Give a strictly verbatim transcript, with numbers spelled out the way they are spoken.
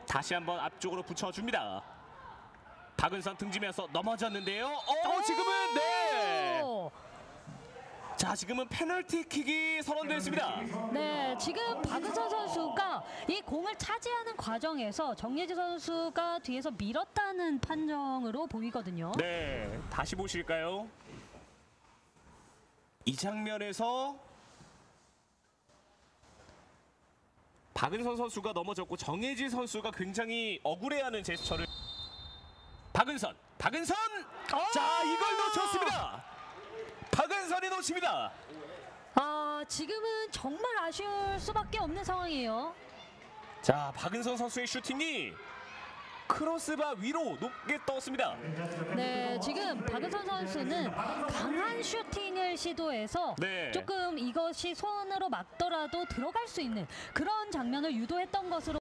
다시 한번 앞쪽으로 붙여줍니다. 박은선 등지면서 넘어졌는데요. 어, 지금은 네. 자, 지금은 페널티킥이 선언됐습니다. 네, 지금 박은선 선수가 이 공을 차지하는 과정에서 정예지 선수가 뒤에서 밀었다는 판정으로 보이거든요. 네, 다시 보실까요? 이 장면에서 박은선 선수가 넘어졌고 정예지 선수가 굉장히 억울해하는 제스처를. 박은선, 박은선! 자, 이걸 놓쳤습니다. 박은선이 놓칩니다. 아, 지금은 정말 아쉬울 수밖에 없는 상황이에요. 자, 박은선 선수의 슈팅이 크로스바 위로 높게 떴습니다. 네, 지금 박은선 선수는 강한 슈팅을 시도해서 네. 조금 이것이 손으로 막더라도 들어갈 수 있는 그런 장면을 유도했던 것으로